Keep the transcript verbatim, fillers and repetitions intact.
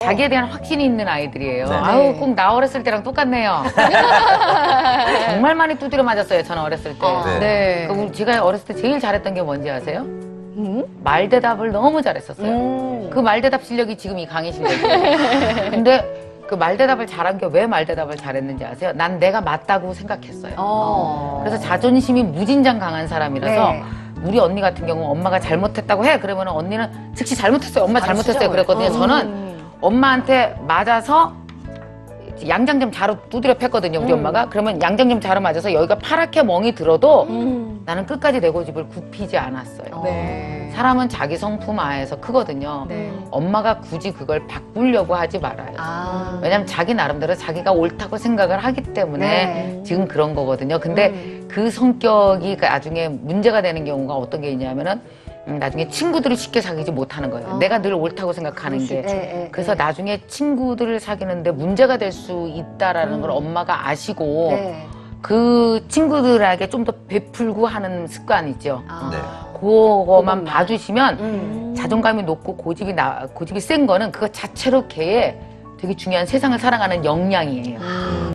자기에 대한 확신이 있는 아이들이에요. 네. 아우, 꼭 나 어렸을 때랑 똑같네요. 정말 많이 두드려 맞았어요, 저는 어렸을 때. 네. 네. 그 제가 어렸을 때 제일 잘했던 게 뭔지 아세요? 음? 말대답을 너무 잘했었어요. 음. 그 말대답 실력이 지금 이 강의 실력이에요. 근데 그 말대답을 잘한 게 왜 말대답을 잘했는지 아세요? 난 내가 맞다고 생각했어요. 어. 그래서 자존심이 무진장 강한 사람이라서 네. 우리 언니 같은 경우 엄마가 잘못했다고 해. 그러면 언니는 즉시 잘못했어요. 엄마 잘못했어요. 그랬거든요. 저는 엄마한테 맞아서 양장점 자루 두드려 팼거든요. 우리 음. 엄마가. 그러면 양장점 자루 맞아서 여기가 파랗게 멍이 들어도 음. 나는 끝까지 내 고집을 굽히지 않았어요. 네. 사람은 자기 성품 아에서 크거든요. 네. 엄마가 굳이 그걸 바꾸려고 하지 말아요. 아. 왜냐면 자기 나름대로 자기가 옳다고 생각을 하기 때문에 네. 지금 그런 거거든요. 근데 음. 그 성격이 나중에 문제가 되는 경우가 어떤 게 있냐면은 음, 나중에 친구들이 쉽게 사귀지 못하는 거예요. 어. 내가 늘 옳다고 생각하는 게. 네, 네, 그래서 네. 나중에 친구들을 사귀는데 문제가 될 수 있다라는 음. 걸 엄마가 아시고 네. 그 친구들에게 좀 더 베풀고 하는 습관 있죠. 아. 네. 그거만 그것만. 봐주시면 음. 자존감이 높고 고집이 나, 고집이 센 거는 그거 자체로 걔의 되게 중요한 세상을 살아가는 역량이에요. 음.